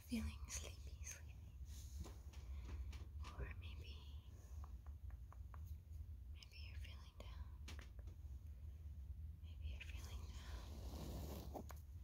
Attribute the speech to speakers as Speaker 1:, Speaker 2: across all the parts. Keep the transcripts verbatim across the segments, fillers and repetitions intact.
Speaker 1: feeling sleepy, sleepy. Or maybe, maybe you're feeling down. Maybe you're feeling down.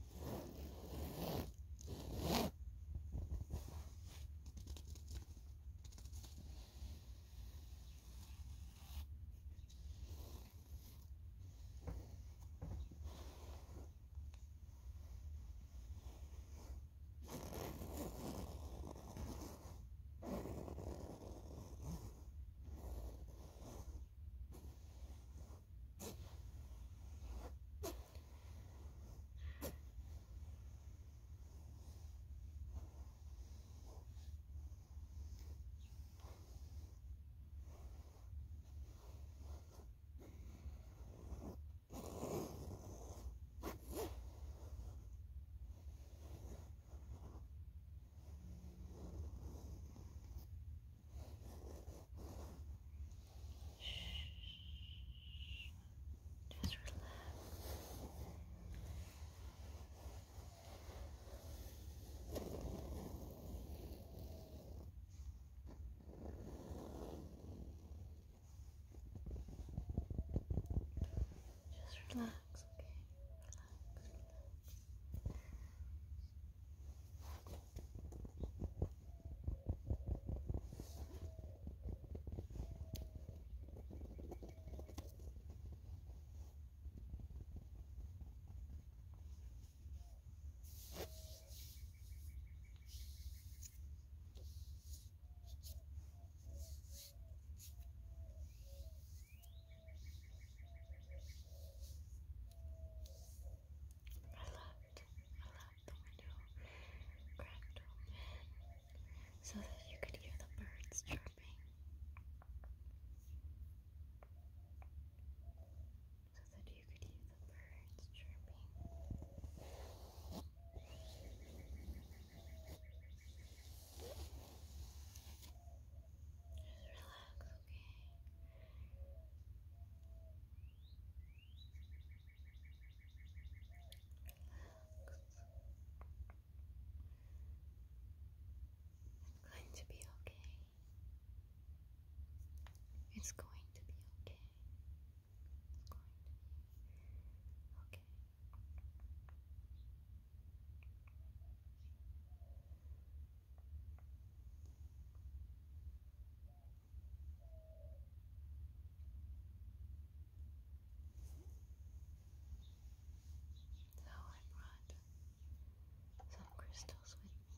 Speaker 1: Just relax. Just relax, okay? Relax, relax. I left, I left the window cracked open so that you could hear the birds chirping. So that you could hear the birds chirping. Just relax, okay? It's going to be okay. It's going to be okay. It's going to be okay. So I brought some crystals with me.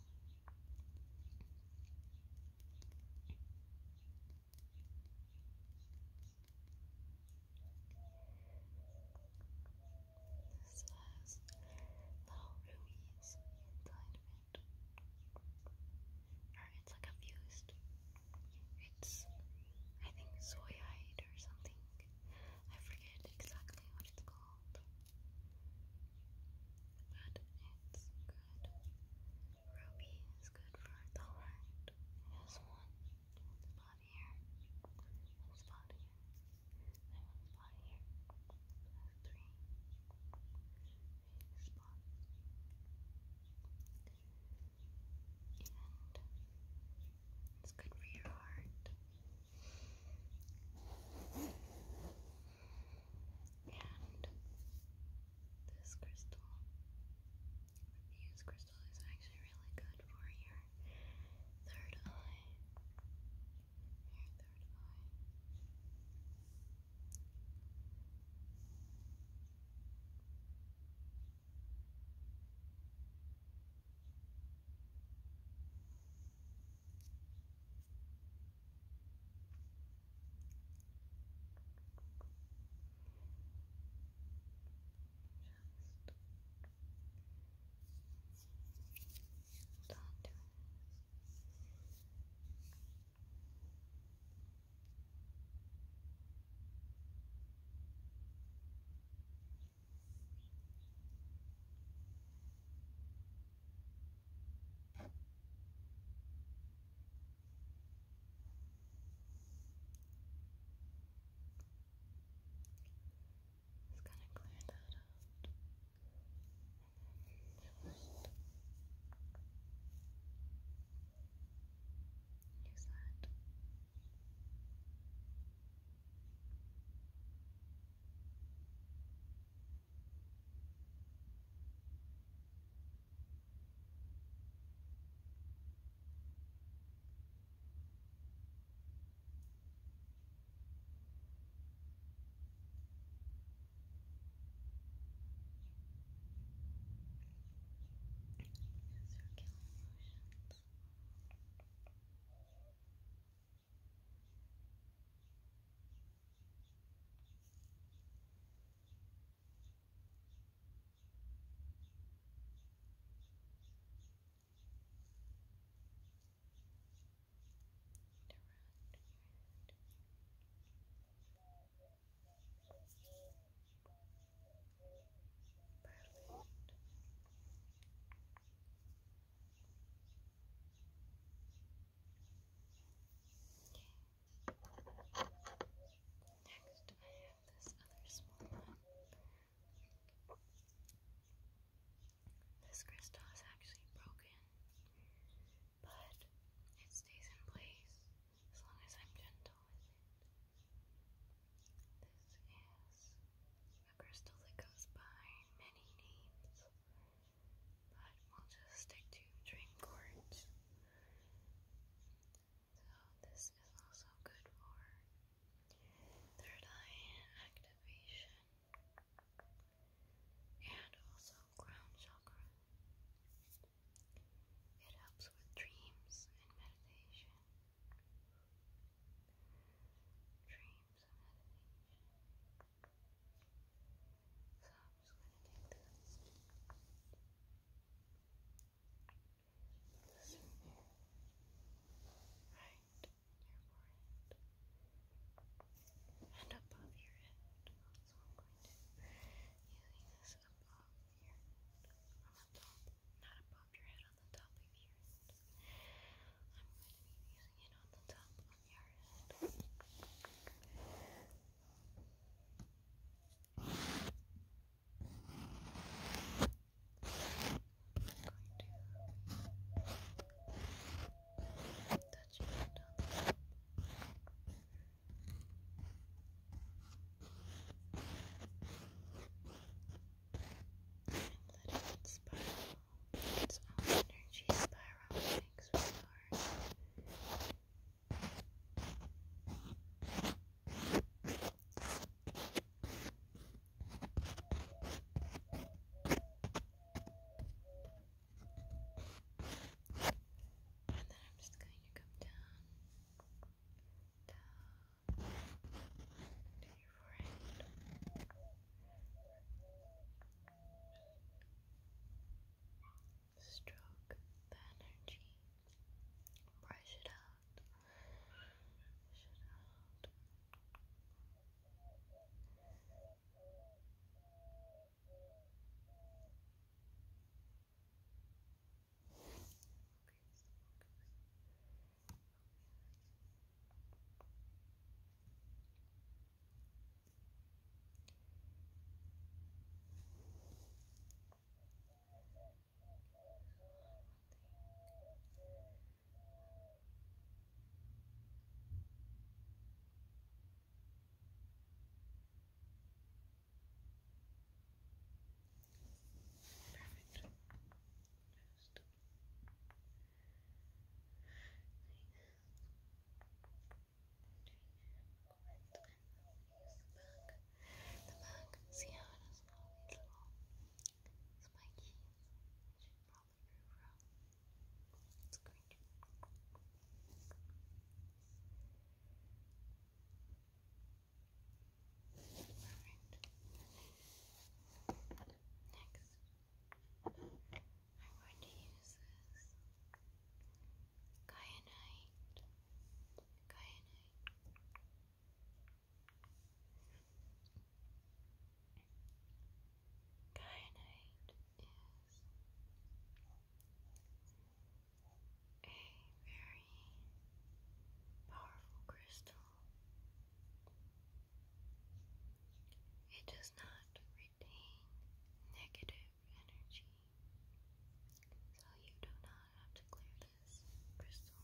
Speaker 1: it does not retain negative energy. So you do not have to clear this crystal.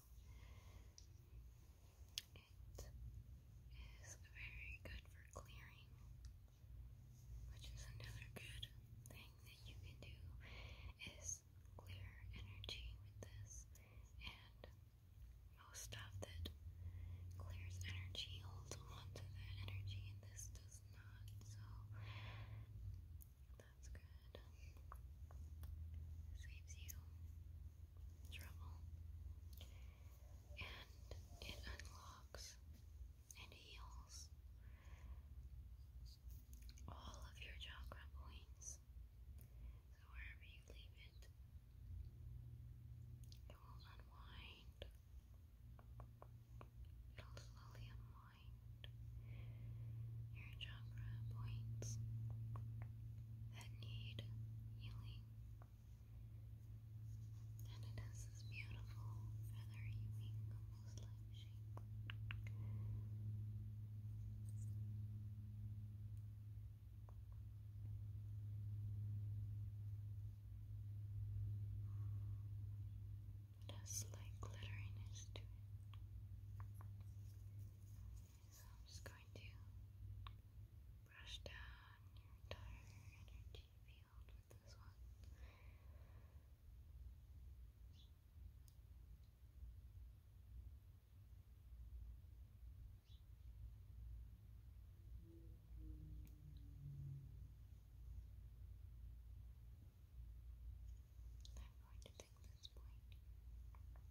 Speaker 1: It is very good for clearing, which is another good thing that you can do, is clear energy with this. And most stuff that clears energy holds on to that energy, and this does not, so that's good. Saves you trouble. And it unlocks and heals all of your chakra points. So wherever you leave it, it will unwind. It'll slowly unwind your chakra points that need healing. And it has this beautiful feathery wing, almost like shape. It has slight glitteriness to it. So I'm just going to brush down your entire energy field with this one. I'm going to take this point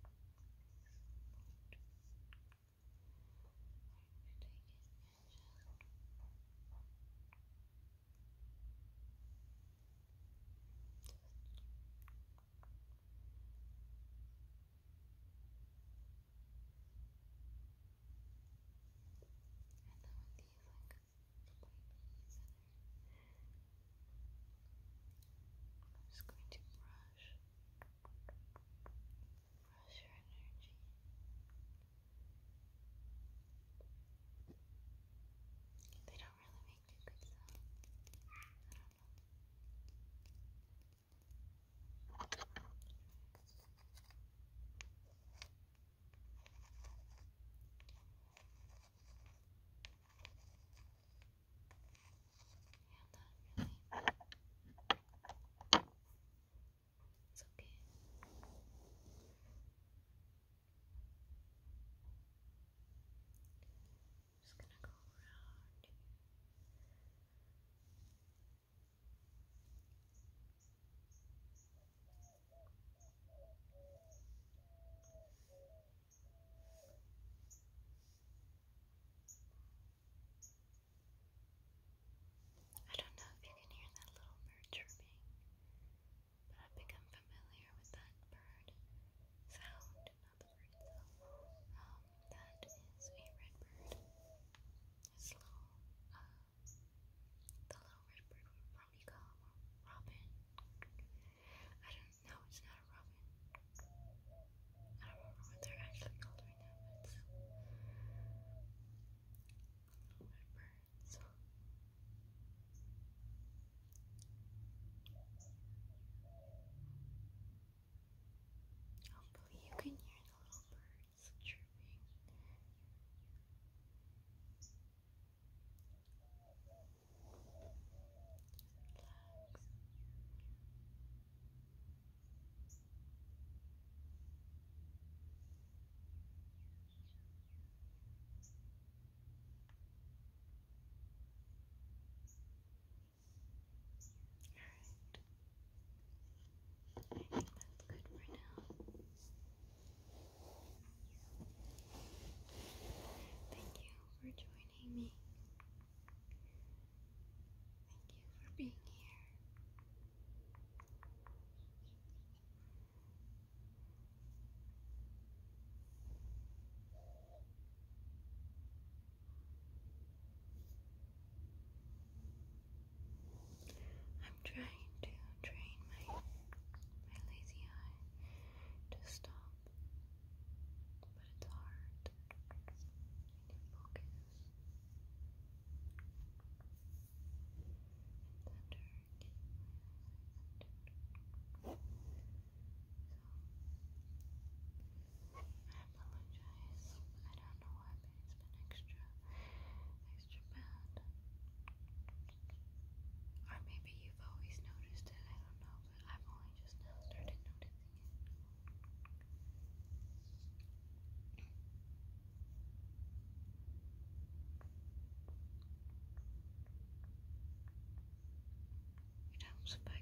Speaker 1: helps by